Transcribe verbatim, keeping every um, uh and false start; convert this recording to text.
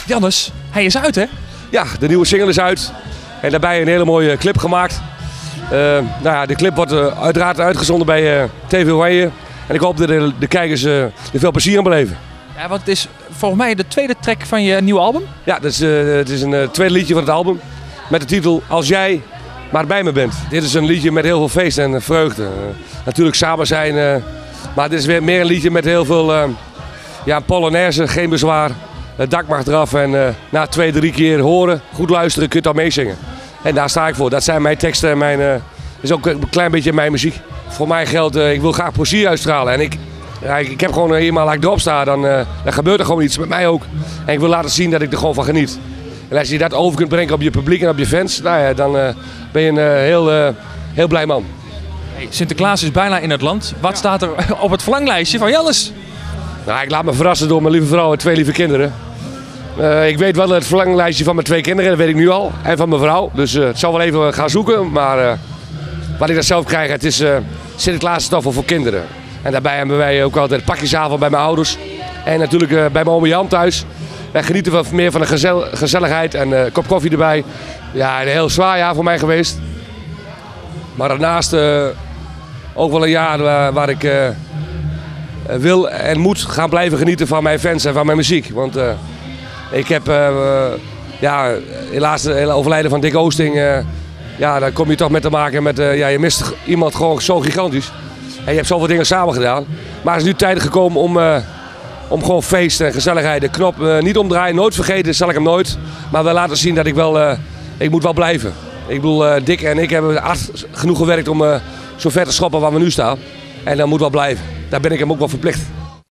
Jannes, hij is uit hè? Ja, de nieuwe single is uit. En daarbij een hele mooie clip gemaakt. Uh, nou ja, de clip wordt uh, uiteraard uitgezonden bij uh, T V Oranje. En ik hoop dat de, de kijkers uh, er veel plezier aan beleven. Ja, want het is volgens mij de tweede track van je nieuwe album. Ja, dat is, uh, het is een uh, tweede liedje van het album. Met de titel Als jij maar bij me bent. Dit is een liedje met heel veel feest en vreugde. Uh, natuurlijk samen zijn. Uh, maar dit is weer meer een liedje met heel veel uh, ja, polonaise, geen bezwaar. Het dak mag eraf en uh, na twee, drie keer horen, goed luisteren, kun je het al meezingen. En daar sta ik voor. Dat zijn mijn teksten en mijn, uh, is ook een klein beetje mijn muziek. Voor mij geldt, uh, ik wil graag plezier uitstralen. En ik, ja, ik, ik heb gewoon uh, eenmaal als ik erop sta, dan, uh, dan gebeurt er gewoon iets. Met mij ook. En ik wil laten zien dat ik er gewoon van geniet. En als je dat over kunt brengen op je publiek en op je fans, nou ja, dan uh, ben je een uh, heel, uh, heel blij man. Hey, Sinterklaas is bijna in het land. Wat ja. staat er op het verlanglijstje van Jannes? Nou, ik laat me verrassen door mijn lieve vrouw en twee lieve kinderen. Uh, ik weet wel het verlanglijstje van mijn twee kinderen, dat weet ik nu al. En van mijn vrouw. Dus uh, het zal wel even gaan zoeken. Maar uh, wat ik dat zelf krijg, het is uh, Sinterklaas stoffen voor kinderen. En daarbij hebben wij ook altijd pakjesavond bij mijn ouders. En natuurlijk uh, bij mijn oom Jan thuis. Wij genieten van meer van de gezel gezelligheid en een uh, kop koffie erbij. Ja, een heel zwaar jaar voor mij geweest. Maar daarnaast uh, ook wel een jaar waar, waar ik uh, wil en moet gaan blijven genieten van mijn fans en van mijn muziek. Want uh, ik heb uh, uh, ja, helaas het overlijden van Dick Oosting. Uh, ja, daar kom je toch met te maken met, uh, ja, je mist iemand gewoon zo gigantisch. En je hebt zoveel dingen samen gedaan. Maar het is nu tijd gekomen om, uh, om gewoon feest en gezelligheid. De knop uh, niet omdraaien, nooit vergeten, zal ik hem nooit. Maar wel laten zien dat ik wel, uh, ik moet wel blijven. Ik bedoel, uh, Dick en ik hebben hard genoeg gewerkt om uh, zo ver te schoppen waar we nu staan. En dat moet wel blijven. Daar ben ik hem ook wel verplicht.